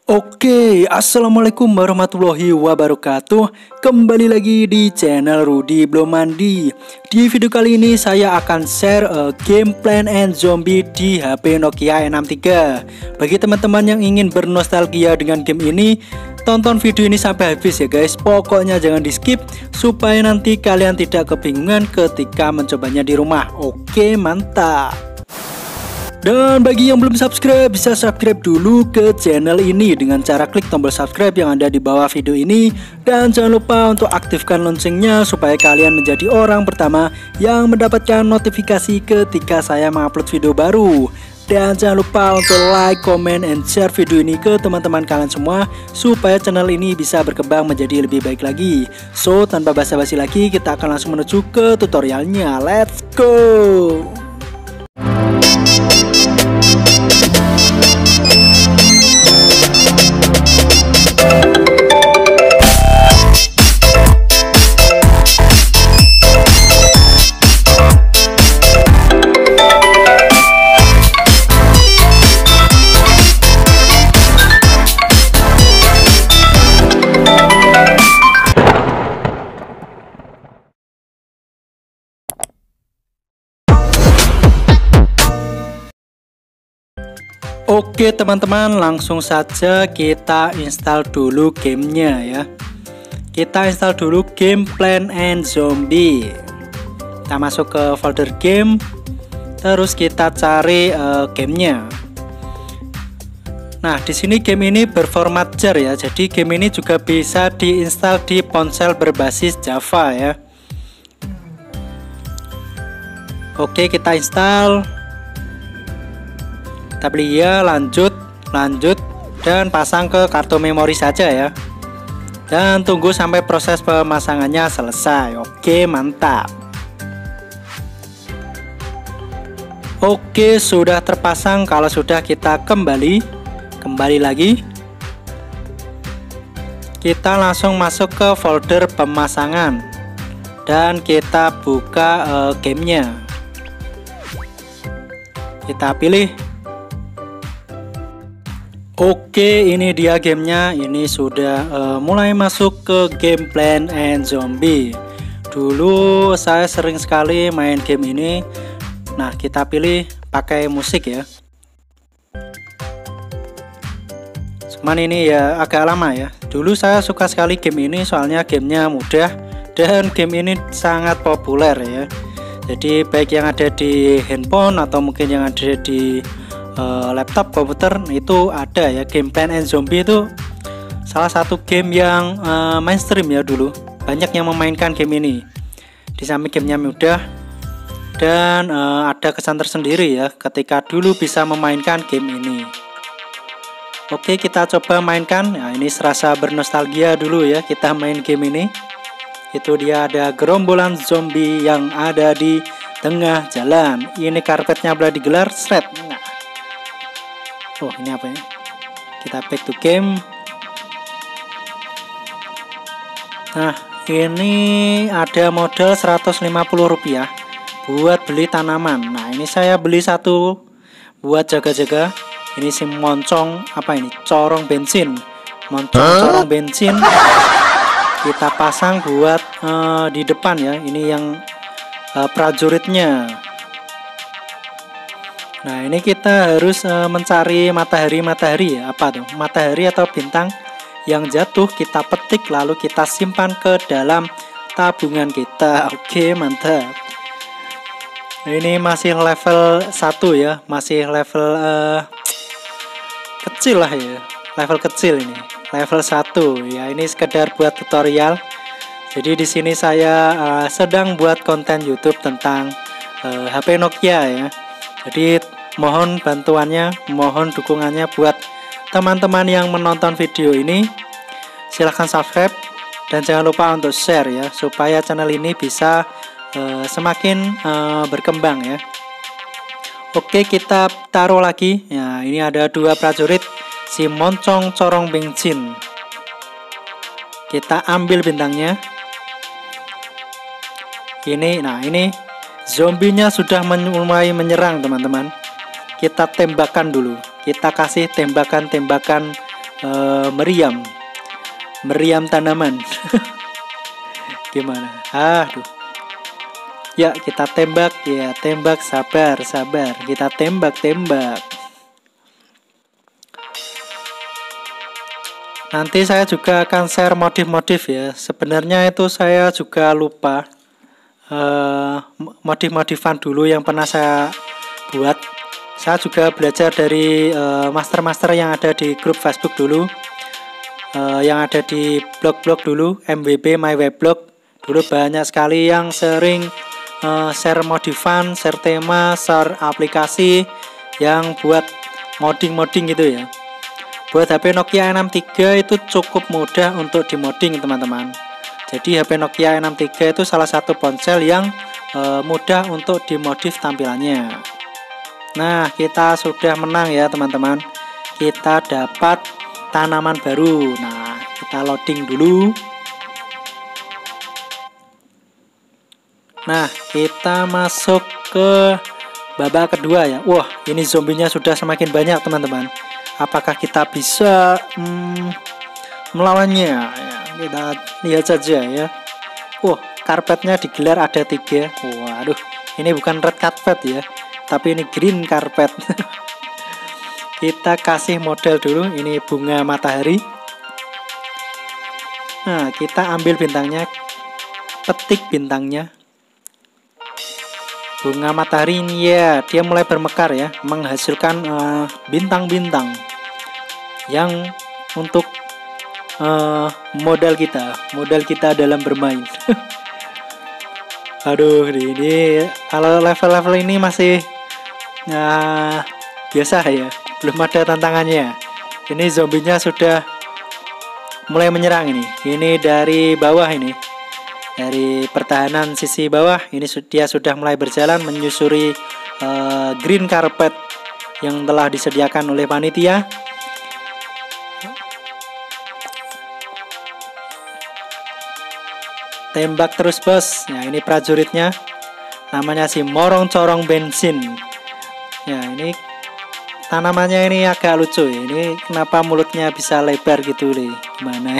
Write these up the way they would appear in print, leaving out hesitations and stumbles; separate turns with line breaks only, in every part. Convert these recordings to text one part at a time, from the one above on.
Oke, assalamualaikum warahmatullahi wabarakatuh. Kembali lagi di channel Rudy Belum Mandi. Di video kali ini saya akan share game Plants and Zombies di HP Nokia N63. Bagi teman-teman yang ingin bernostalgia dengan game ini, tonton video ini sampai habis ya guys. Pokoknya jangan di skip supaya nanti kalian tidak kebingungan ketika mencobanya di rumah. Oke, mantap. Dan bagi yang belum subscribe, bisa subscribe dulu ke channel ini dengan cara klik tombol subscribe yang ada di bawah video ini. Dan jangan lupa untuk aktifkan loncengnya supaya kalian menjadi orang pertama yang mendapatkan notifikasi ketika saya mengupload video baru. Dan jangan lupa untuk like, comment, and share video ini ke teman-teman kalian semua supaya channel ini bisa berkembang menjadi lebih baik lagi. So, tanpa basa-basi lagi, kita akan langsung menuju ke tutorialnya. Let's go! Oke teman-teman, langsung saja kita install dulu gamenya ya. Kita install dulu game Plants and Zombies. Kita masuk ke folder game, terus kita cari gamenya. Nah, di sini game ini berformat JAR ya. Jadi game ini juga bisa diinstal di ponsel berbasis Java ya. Oke, kita install. Kita pilih ya, lanjut, dan pasang ke kartu memori saja ya. Dan tunggu sampai proses pemasangannya selesai. Oke, mantap. Oke, sudah terpasang. Kalau sudah, kita kembali lagi. Kita langsung masuk ke folder pemasangan dan kita buka gamenya. Kita pilih. Oke, ini dia gamenya. Ini sudah mulai masuk ke game Plants and Zombies. Dulu saya sering sekali main game ini. Nah, kita pilih pakai musik ya. Cuman ini ya agak lama ya. Dulu saya suka sekali game ini soalnya gamenya mudah dan game ini sangat populer ya. Jadi baik yang ada di handphone atau mungkin yang ada di laptop, komputer itu ada ya. Game Plants and Zombies itu salah satu game yang mainstream ya dulu. Banyak yang memainkan game ini. Di samping gamenya mudah dan ada kesan tersendiri ya ketika dulu bisa memainkan game ini. Oke, kita coba mainkan. Nah, ini serasa bernostalgia dulu ya kita main game ini. Itu dia, ada gerombolan zombie yang ada di tengah jalan. Ini karpetnya boleh digelar, shred. Oh, ini apa ya? Kita back to game. Nah, ini ada modal Rp150 buat beli tanaman. Nah, ini saya beli satu buat jaga-jaga. Ini si moncong, apa ini? Corong bensin. Moncong corong bensin. Kita pasang buat di depan ya. Ini yang prajuritnya. Nah, ini kita harus mencari matahari ya. Apa tuh? Matahari atau bintang yang jatuh kita petik lalu kita simpan ke dalam tabungan kita. Oke, mantap. Ini masih level 1 ya. Masih level kecil lah ya. Level kecil ini. Level 1 ya. Ini sekedar buat tutorial. Jadi di sini saya sedang buat konten YouTube tentang HP Nokia ya. Jadi mohon bantuannya, mohon dukungannya buat teman-teman yang menonton video ini. Silahkan subscribe dan jangan lupa untuk share ya, supaya channel ini bisa semakin berkembang ya. Oke, kita taruh lagi ya. Ini ada dua prajurit, si moncong corong bensin. Kita ambil bintangnya. Ini zombinya sudah mulai menyerang teman-teman. Kita tembakan dulu. Kita kasih tembakan-tembakan meriam tanaman. Gimana? Aduh. Ya, kita tembak, ya tembak, sabar, kita tembak. Nanti saya juga akan share modif-modif ya. Sebenarnya itu saya juga lupa modif-modifan dulu yang pernah saya buat. Saya juga belajar dari master-master yang ada di grup Facebook dulu, yang ada di blog-blog dulu, MWB My Weblog. Dulu banyak sekali yang sering share modifan, share tema, share aplikasi yang buat modding gitu ya. Buat HP Nokia N63 itu cukup mudah untuk dimodding teman-teman. Jadi HP Nokia N63 itu salah satu ponsel yang mudah untuk dimodif tampilannya. Nah, kita sudah menang ya teman-teman. Kita dapat tanaman baru. Nah, kita loading dulu. Nah, kita masuk ke babak kedua ya. Wah, ini zombinya sudah semakin banyak teman-teman. Apakah kita bisa melawannya? Ya, kita lihat saja ya. Wah, karpetnya digelar ada 3. Waduh, ini bukan red carpet ya, tapi ini green carpet. Kita kasih model dulu. Ini bunga matahari. Nah, kita ambil bintangnya, petik bintangnya. Bunga matahari ini ya, dia mulai bermekar ya, menghasilkan bintang-bintang yang untuk modal kita dalam bermain. Aduh, ini kalau level-level ini masih biasa ya, belum ada tantangannya. Ini zombinya sudah mulai menyerang ini. Ini dari bawah ini. Dari pertahanan sisi bawah ini dia sudah mulai berjalan menyusuri green carpet yang telah disediakan oleh panitia. Tembak terus bos. Nah, ini prajuritnya, namanya si Morong Corong Bensin. Ya, ini tanamannya ini agak lucu ya. Ini kenapa mulutnya bisa lebar gitu deh, gimana?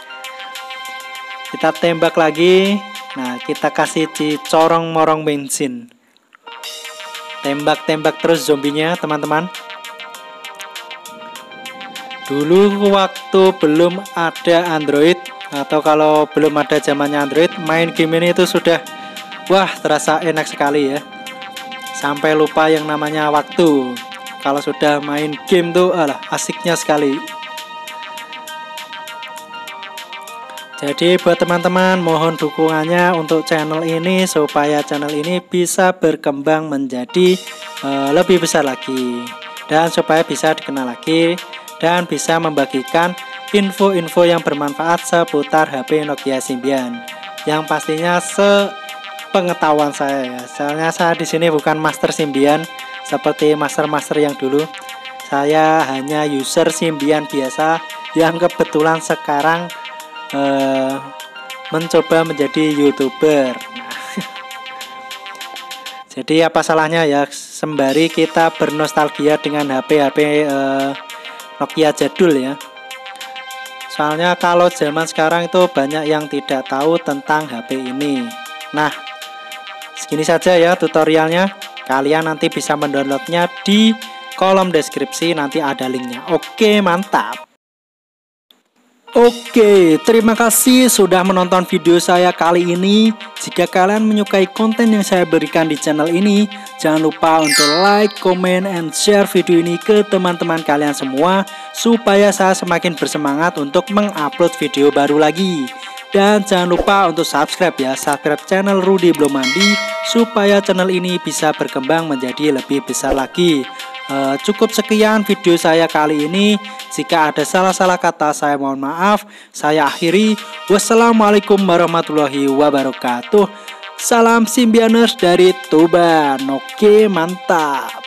Kita tembak lagi. Nah, kita kasih di corong morong bensin. Tembak terus zombinya teman-teman. Dulu waktu belum ada Android, atau kalau belum ada zamannya Android, main game ini itu sudah terasa enak sekali ya. Sampai lupa yang namanya waktu. Kalau sudah main game tuh asiknya sekali. Jadi buat teman-teman, mohon dukungannya untuk channel ini supaya channel ini bisa berkembang menjadi lebih besar lagi, dan supaya bisa dikenal lagi dan bisa membagikan info-info yang bermanfaat seputar HP Nokia Symbian yang pastinya sepengetahuan saya ya. Soalnya saya di sini bukan master Symbian seperti master-master yang dulu. Saya hanya user Symbian biasa yang kebetulan sekarang mencoba menjadi YouTuber. Jadi apa salahnya ya sembari kita bernostalgia dengan HP Nokia jadul ya. Soalnya kalau zaman sekarang itu banyak yang tidak tahu tentang HP ini. Nah, segini saja ya tutorialnya. Kalian nanti bisa mendownloadnya di kolom deskripsi, nanti ada linknya. Oke, mantap. Oke, terima kasih sudah menonton video saya kali ini. Jika kalian menyukai konten yang saya berikan di channel ini, jangan lupa untuk like, comment, and share video ini ke teman-teman kalian semua, supaya saya semakin bersemangat untuk mengupload video baru lagi. Dan jangan lupa untuk subscribe ya, subscribe channel Rudy Blomandi, supaya channel ini bisa berkembang menjadi lebih besar lagi. Cukup sekian video saya kali ini. Jika ada salah-salah kata, saya mohon maaf. Saya akhiri. Wassalamualaikum warahmatullahi wabarakatuh. Salam Symbianers dari Tuban. Oke, mantap.